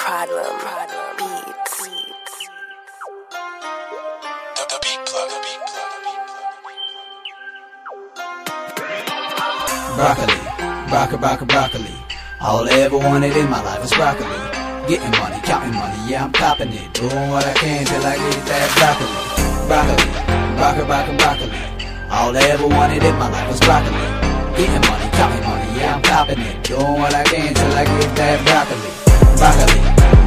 Problem Beats. The beat plug. Broccoli. All I ever wanted in my life was broccoli. Getting money, counting money, yeah, I'm copping it. Doing what I can till I get that broccoli. All I ever wanted in my life was broccoli. Getting money, counting money, yeah, I'm copping it. Doing what I can till I get that broccoli. Broccoli.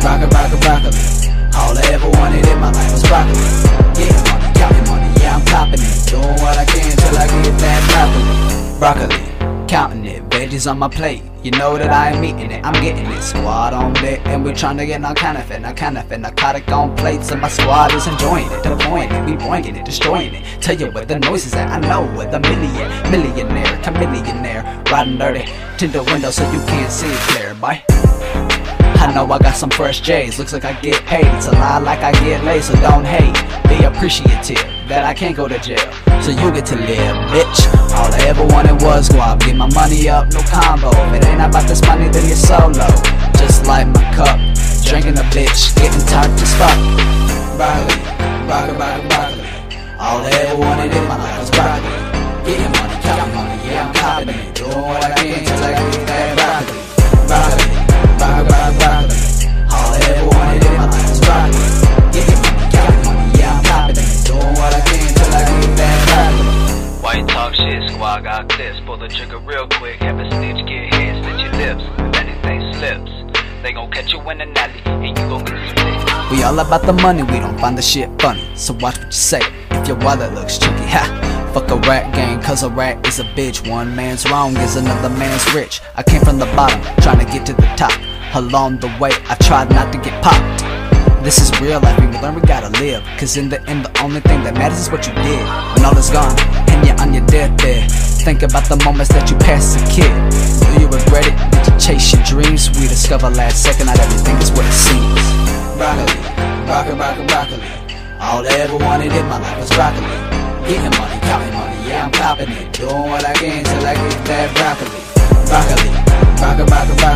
All I ever wanted in my life was broccoli. Getting money, counting money, yeah, I'm copping it. Doing what I can till I get that broccoli. Counting it, veggies on my plate. You know that I ain't eating it, I'm getting it. Squad on deck, and we're trying to get all kind of fit. Narcotic on plates, and my squad is enjoying it. Deploying it, we boinging it, destroying it. Tell you where the noise is at, I know where the millionaire, chameleonaire, riding dirty, tinted window so you can't see it clear, boy. I know I got some fresh J's, looks like I get paid. It's a lie like I get laid, so don't hate. Be appreciative that I can't go to jail, so you get to live, bitch. All I ever wanted was guap, get my money up, no combo. If it ain't about this money, then you're solo. Just like my cup, drinking a bitch, getting tired as fuck. Broccoli. All I ever wanted in my life was broccoli. Getting money, counting money, yeah, I'm copping it. Doing what I can till I get that broccoli. All I ever wanted in my life was broccoli. Getting money, counting money, yeah, I'm copping it. Doing what I can till I get that broccoli. Why you talk shit, squad got this. Pull the trigger real quick, have a snitch get hit, snitch your lips. If anything slips, they gon' catch you in an alley, and you gon' get split. We all about the money, we don't find the shit funny. So watch what you say, if your wallet looks chunky, ha. Fuck a rat gang, cause a rat is a bitch. One man's wrong is another man's rich. I came from the bottom, trying to get to the top. Along the way, I tried not to get popped. This is real life, we learn we gotta live. Cause in the end, the only thing that matters is what you did. When all is gone, and you're on your deathbed, think about the moments that you passed as a kid. Do you regret it? Did you chase your dreams? We discover last second, not everything is what it seems. Broccoli. All I ever wanted in my life was broccoli. Getting money, counting money, yeah, I'm copping it. Doing what I can till I get that broccoli.